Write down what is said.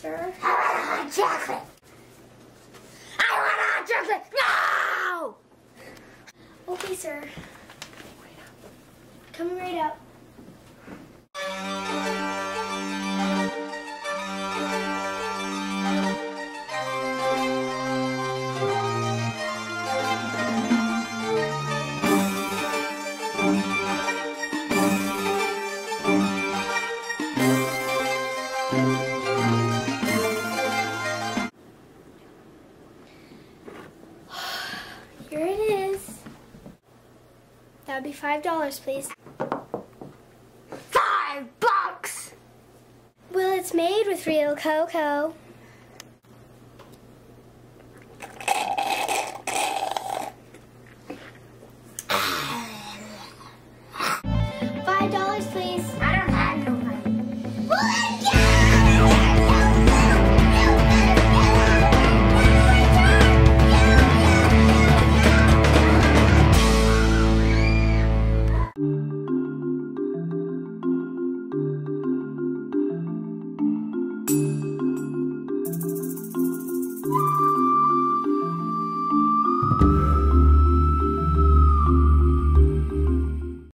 sir? I want hot chocolate. I want hot chocolate. No! Okay, sir. Coming right up. Here it is. That would be $5, please. $5! Well, it's made with real cocoa.